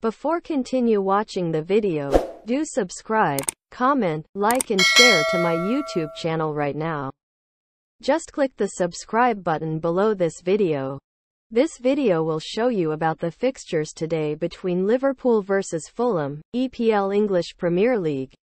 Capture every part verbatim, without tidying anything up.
Before continue watching the video, do subscribe, comment, like and share to my YouTube channel right now. Just click the subscribe button below this video. This video will show you about the fixtures today between Liverpool versus Fulham, E P L English Premier League.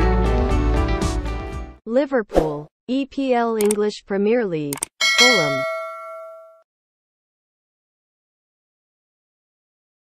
Liverpool, E P L English Premier League, Fulham.